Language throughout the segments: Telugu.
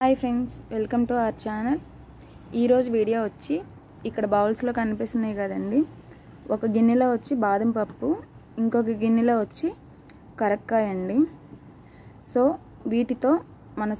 Hi friends, welcome to our channel. ఈరోజు వీడియో వచ్చి ఇక్కడ బౌల్స్లో కనిపిస్తున్నాయి కదండి. ఒక గిన్నెలో వచ్చి బాదం పప్పు, ఇంకొక గిన్నెలో వచ్చి కరక్కాయ అండి. సో వీటితో మన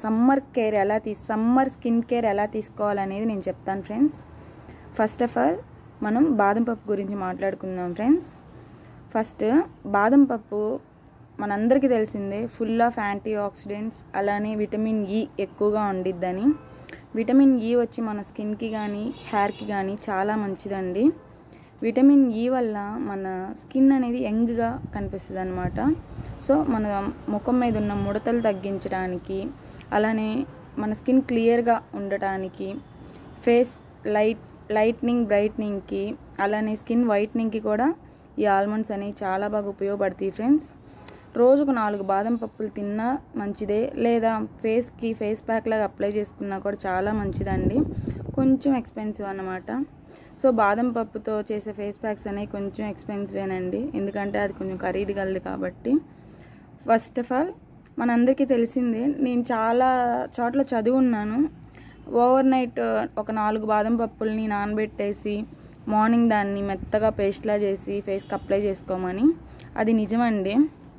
సమ్మర్ స్కిన్ కేర్ ఎలా తీసుకోవాలనేది నేను చెప్తాను ఫ్రెండ్స్. ఫస్ట్ ఆఫ్ ఆల్ మనం బాదం పప్పు గురించి మాట్లాడుకుందాం ఫ్రెండ్స్. ఫస్ట్ బాదం పప్పు మనందరికీ తెలిసిందే, ఫుల్ ఆఫ్ యాంటీ ఆక్సిడెంట్స్, అలానే విటమిన్ ఈ ఎక్కువగా ఉండిద్దని. విటమిన్ ఈ వచ్చి మన స్కిన్కి కానీ హెయిర్కి కానీ చాలా మంచిదండి. విటమిన్ ఈ వల్ల మన స్కిన్ అనేది యంగ్గా కనిపిస్తుంది అనమాట. సో మన ముఖం మీద ఉన్న ముడతలు తగ్గించడానికి, అలానే మన స్కిన్ క్లియర్గా ఉండటానికి, ఫేస్ లైట్నింగ్ బ్రైట్నింగ్కి, అలానే స్కిన్ వైట్నింగ్కి కూడా ఈ ఆల్మండ్స్ అనేవి చాలా బాగా ఉపయోగపడతాయి ఫ్రెండ్స్. రోజుకు 4 బాదం పప్పులు తిన్నా మంచిదే, లేదా ఫేస్ ప్యాక్ లాగా అప్లై చేసుకున్నా కూడా చాలా మంచిదండి. కొంచెం ఎక్స్పెన్సివ్ అన్నమాట. సో బాదం పప్పుతో చేసే ఫేస్ ప్యాక్స్ అనేవి కొంచెం ఎక్స్పెన్సివేనండి, ఎందుకంటే అది కొంచెం ఖరీదు కలదు కాబట్టి. ఫస్ట్ ఆఫ్ ఆల్ మనందరికీ తెలిసిందే, నేను చాలా చోట్ల చదువున్నాను, ఓవర్ నైట్ ఒక 4 బాదం పప్పుల్ని నానబెట్టేసి మార్నింగ్ దాన్ని మెత్తగా పేస్ట్లా చేసి ఫేస్కి అప్లై చేసుకోమని. అది నిజమండి.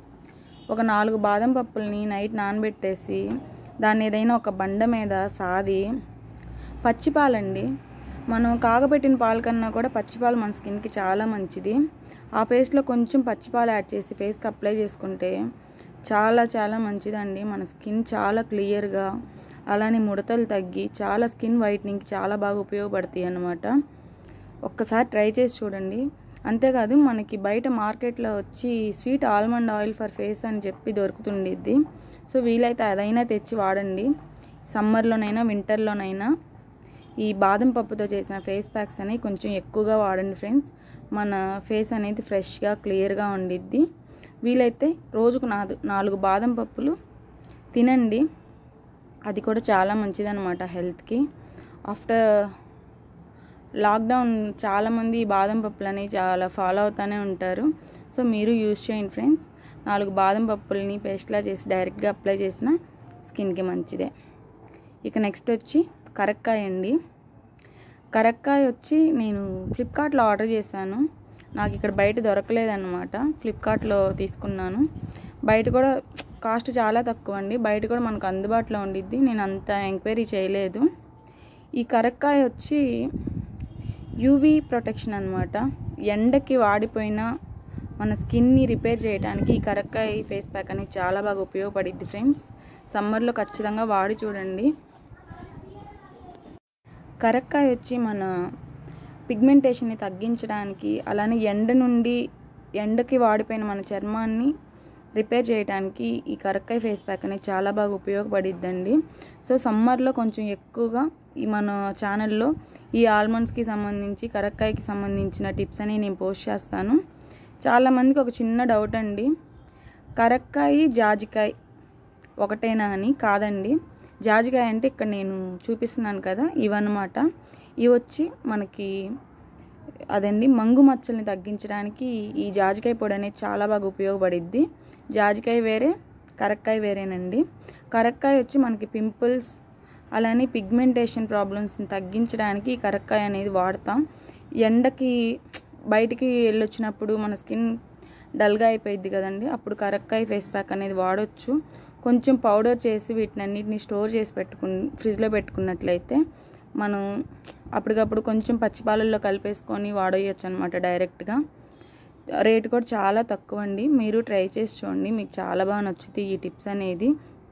ఒక 4 బాదం పప్పుల్ని నైట్ నానబెట్టేసి దాన్ని ఏదైనా ఒక బండ మీద సాది, పచ్చిపాలండి, మనం కాగబెట్టిన పాలు కన్నా కూడా పచ్చిపాలు మన స్కిన్కి చాలా మంచిది. ఆ పేస్ట్లో కొంచెం పచ్చిపాలు యాడ్ చేసి ఫేస్కి అప్లై చేసుకుంటే చాలా చాలా మంచిదండి. మన స్కిన్ చాలా క్లియర్గా, అలానే ముడతలు తగ్గి చాలా స్కిన్ వైట్నింగ్కి చాలా బాగా ఉపయోగపడతాయి అన్నమాట. ఒక్కసారి ట్రై చేసి చూడండి. అంతేకాదు, మనకి బయట మార్కెట్లో వచ్చి sweet almond oil for face అని చెప్పి దొరుకుతుండిద్ది. సో వీలైతే అదైనా తెచ్చి వాడండి. సమ్మర్లోనైనా వింటర్లోనైనా ఈ బాదం పప్పుతో చేసిన ఫేస్ ప్యాక్స్ అనేవి కొంచెం ఎక్కువగా వాడండి ఫ్రెండ్స్. మన ఫేస్ అనేది ఫ్రెష్గా క్లియర్గా ఉండిద్ది. వీలైతే రోజుకు 4 బాదం పప్పులు తినండి, అది కూడా చాలా మంచిదన్నమాట హెల్త్కి. ఆఫ్టర్ లాక్డౌన్ చాలామంది ఈ బాదం పప్పులని చాలా ఫాలో అవుతూనే ఉంటారు. సో మీరు యూజ్ చేయండి ఫ్రెండ్స్. 4 బాదం పప్పులని పేస్ట్లా చేసి డైరెక్ట్గా అప్లై చేసిన స్కిన్కి మంచిదే. ఇక నెక్స్ట్ వచ్చి కరక్కాయ అండి. కరక్కాయ వచ్చి నేను ఫ్లిప్కార్ట్లో ఆర్డర్ చేశాను. నాకు ఇక్కడ బయట దొరకలేదన్నమాట, ఫ్లిప్కార్ట్లో తీసుకున్నాను. బయట కూడా కాస్ట్ చాలా తక్కువ అండి, బయట కూడా మనకు అందుబాటులో ఉండిద్ది. నేను అంత ఎంక్వైరీ చేయలేదు. ఈ కరక్కాయ వచ్చి యూవీ ప్రొటెక్షన్ అనమాట. ఎండకి వాడిపోయిన మన స్కిన్ని రిపేర్ చేయడానికి ఈ కరక్కాయ ఫేస్ ప్యాక్ అనేది చాలా బాగా ఉపయోగపడిద్ది ఫ్రెండ్స్. సమ్మర్లో ఖచ్చితంగా వాడి చూడండి. కరక్కాయ వచ్చి మన పిగ్మెంటేషన్ని తగ్గించడానికి, అలానే ఎండకి వాడిపోయిన మన చర్మాన్ని రిపేర్ చేయడానికి ఈ కరక్కాయ ఫేస్ ప్యాక్ అనేది చాలా బాగా ఉపయోగపడిద్దండి. సో సమ్మర్లో కొంచెం ఎక్కువగా ఈ మన ఛానల్లో ఈ ఆల్మండ్స్కి సంబంధించి, కరక్కాయకి సంబంధించిన టిప్స్ అని నేను పోస్ట్ చేస్తాను. చాలామందికి ఒక చిన్న డౌట్ అండి, కరక్కాయ జాజికాయ ఒకటేనా అని. కాదండి, జాజికాయ అంటే ఇక్కడ నేను చూపిస్తున్నాను కదా, ఇవన్నమాట. ఇవి వచ్చి మనకి అదండి మంగు మచ్చల్ని తగ్గించడానికి ఈ జాజికాయ పొడి అనేది చాలా బాగా ఉపయోగపడిద్ది. జాజికాయ వేరే, కరక్కాయ వేరేనండి. కరక్కాయ వచ్చి మనకి పింపుల్స్, అలానే పిగ్మెంటేషన్ ప్రాబ్లమ్స్ని తగ్గించడానికి ఈ కరక్కాయ అనేది వాడతాం. ఎండకి బయటికి వెళ్ళొచ్చినప్పుడు మన స్కిన్ డల్గా అయిపోయిద్ది కదండి, అప్పుడు కరక్కాయ ఫేస్ ప్యాక్ అనేది వాడొచ్చు. కొంచెం పౌడర్ చేసి వీటినన్నిటిని స్టోర్ చేసి ఫ్రిడ్జ్లో పెట్టుకున్నట్లయితే మనం అప్పటికప్పుడు కొంచెం పచ్చిపాలల్లో కలిపేసుకొని వాడేయచ్చు అనమాట డైరెక్ట్గా. రేటు కూడా చాలా తక్కువ అండి, మీరు ట్రై చేసి చూడండి, మీకు చాలా బాగా నచ్చుతుంది ఈ టిప్స్ అనేది.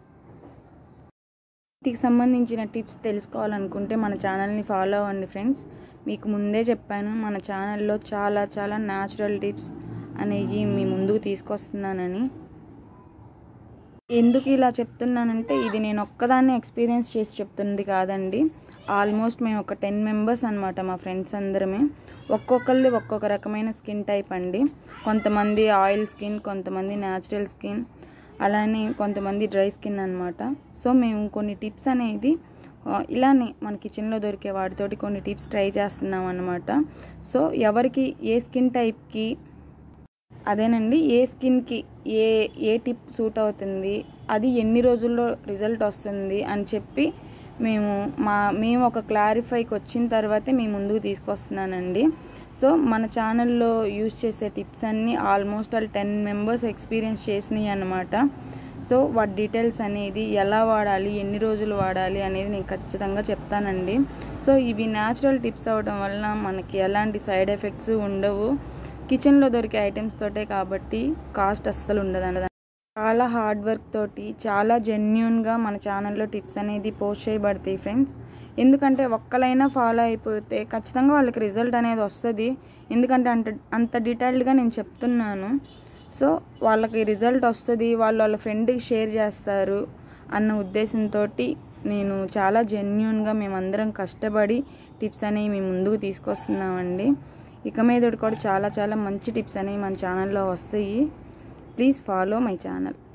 వీటికి సంబంధించిన టిప్స్ తెలుసుకోవాలనుకుంటే మన ఛానల్ని ఫాలో అవ్వండి ఫ్రెండ్స్. మీకు ముందే చెప్పాను, మన ఛానల్లో చాలా చాలా న్యాచురల్ టిప్స్ అనేవి మీ ముందుకు తీసుకొస్తున్నానని. ఎందుకు ఇలా చెప్తున్నానంటే, ఇది నేను ఒక్కదాన్ని ఎక్స్పీరియన్స్ చేసి చెప్తున్నది కాదండి. ఆల్మోస్ట్ మేము ఒక 10 మెంబర్స్ అనమాట, మా ఫ్రెండ్స్ అందరమే. ఒక్కొక్కరిది ఒక్కొక్క రకమైన స్కిన్ టైప్ అండి. కొంతమంది ఆయిల్ స్కిన్, కొంతమంది న్యాచురల్ స్కిన్, అలానే కొంతమంది డ్రై స్కిన్ అనమాట. సో మేము కొన్ని టిప్స్ అనేది ఇలానే మన కిచెన్లో దొరికే వాటితోటి కొన్ని టిప్స్ ట్రై చేస్తున్నాం అన్నమాట. సో ఎవరికి ఏ స్కిన్ టైప్కి, అదేనండి, ఏ స్కిన్కి ఏ టిప్ సూట్ అవుతుంది, అది ఎన్ని రోజుల్లో రిజల్ట్ వస్తుంది అని చెప్పి మేము ఒక క్లారిఫైకి వచ్చిన తర్వాతే మీ ముందుకు తీసుకొస్తున్నానండి. సో మన ఛానల్లో యూజ్ చేసే టిప్స్ అన్నీ ఆల్మోస్ట్ 10 మెంబర్స్ ఎక్స్పీరియన్స్ చేసినాయి అన్నమాట. సో వాటి డీటెయిల్స్ అనేది ఎలా వాడాలి, ఎన్ని రోజులు వాడాలి అనేది నేను ఖచ్చితంగా చెప్తానండి. సో ఇవి న్యాచురల్ టిప్స్ అవ్వడం వల్ల మనకి ఎలాంటి సైడ్ ఎఫెక్ట్స్ ఉండవు. కిచెన్లో దొరికే ఐటమ్స్ తోటే కాబట్టి కాస్ట్ అస్సలు ఉండదు. చాలా హార్డ్ వర్క్ తోటి చాలా జెన్యూన్గా మన ఛానల్లో టిప్స్ అనేది పోస్ట్ చేయబడతాయి ఫ్రెండ్స్. ఎందుకంటే ఒక్కలైనా ఫాలో అయిపోతే ఖచ్చితంగా వాళ్ళకి రిజల్ట్ అనేది వస్తుంది. ఎందుకంటే అంత డీటెయిల్డ్గా నేను చెప్తున్నాను. సో వాళ్ళకి రిజల్ట్ వస్తుంది, వాళ్ళ ఫ్రెండ్కి షేర్ చేస్తారు అన్న ఉద్దేశంతో నేను చాలా జెన్యూన్గా మేమందరం కష్టపడి టిప్స్ అనేవి మీ ముందుకు తీసుకొస్తున్నామండి. ఇక మీద కూడా చాలా మంచి టిప్స్ అనేవి మన ఛానల్లో వస్తాయి. Please follow my channel.